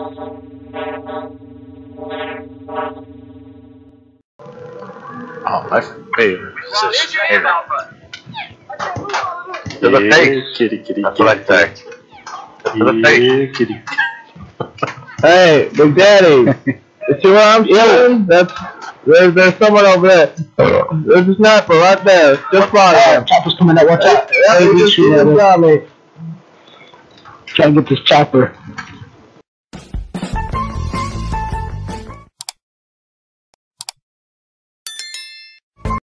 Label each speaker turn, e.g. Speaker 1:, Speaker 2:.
Speaker 1: Oh, my favorite position ever.
Speaker 2: To the face.
Speaker 1: Kitty, kitty,
Speaker 2: That's what I say. To the face.
Speaker 1: Kitty.
Speaker 3: Hey, Big Daddy. You see what I'm saying? There's someone over there. There's a sniper right there. Just follow him.
Speaker 4: Chopper's coming out. Watch out.
Speaker 3: Hey, just shoot him.
Speaker 4: Try to get this chopper.